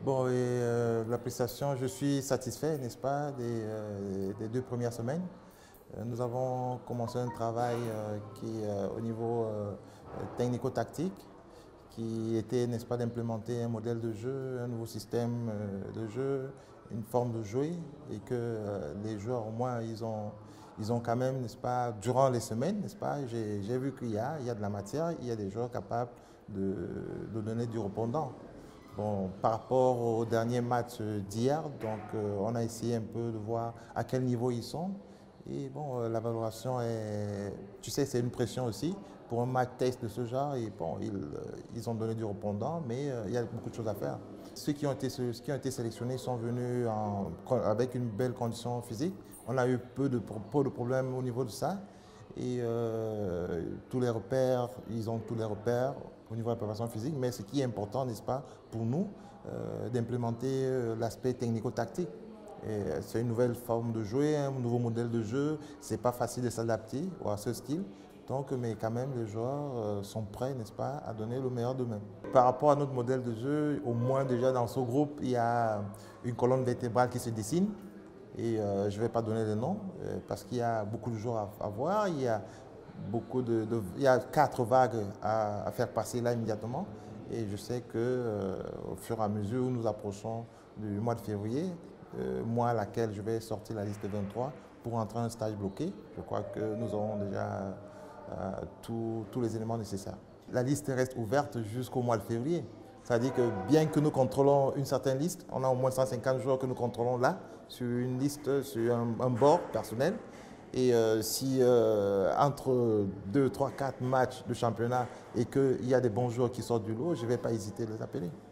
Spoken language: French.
Bon, la prestation, je suis satisfait, n'est-ce pas, des 2 premières semaines. Nous avons commencé un travail qui est au niveau technico-tactique, qui était, n'est-ce pas, d'implémenter un modèle de jeu, un nouveau système de jeu, une forme de jouer, et que les joueurs, au moins, ils ont quand même, n'est-ce pas, durant les semaines, n'est-ce pas, j'ai vu qu'il y a de la matière, il y a des joueurs capables de donner du répondant. Bon, par rapport au dernier match d'hier, donc on a essayé un peu de voir à quel niveau ils sont. Et bon, la valorisation est, tu sais, c'est une pression aussi pour un match test de ce genre. Et bon, ils ont donné du répondant, mais il y a beaucoup de choses à faire. Ceux qui ont été sélectionnés sont venus avec une belle condition physique. On a eu peu de problèmes au niveau de ça. Et tous les repères, ils ont tous les repères au niveau de la préparation physique, mais ce qui est important, n'est-ce pas, pour nous, d'implémenter l'aspect technico-tactique. C'est une nouvelle forme de jouer, un nouveau modèle de jeu. C'est pas facile de s'adapter à ce style. Donc, mais quand même, les joueurs sont prêts, n'est-ce pas, à donner le meilleur d'eux-mêmes. Par rapport à notre modèle de jeu, au moins déjà dans ce groupe, il y a une colonne vertébrale qui se dessine. Et je ne vais pas donner le nom parce qu'il y a beaucoup de joueurs à voir. Il y a 4 vagues à faire passer là immédiatement. Et je sais qu'au fur et à mesure où nous approchons du mois de février, mois à laquelle je vais sortir la liste de 23 pour entrer en stage bloqué, je crois que nous aurons déjà tous les éléments nécessaires. La liste reste ouverte jusqu'au mois de février. C'est-à-dire que bien que nous contrôlons une certaine liste, on a au moins 150 joueurs que nous contrôlons là, sur une liste, sur un board personnel. Et si entre 2, 3, 4 matchs de championnat et qu'il y a des bons joueurs qui sortent du lot, je ne vais pas hésiter à les appeler.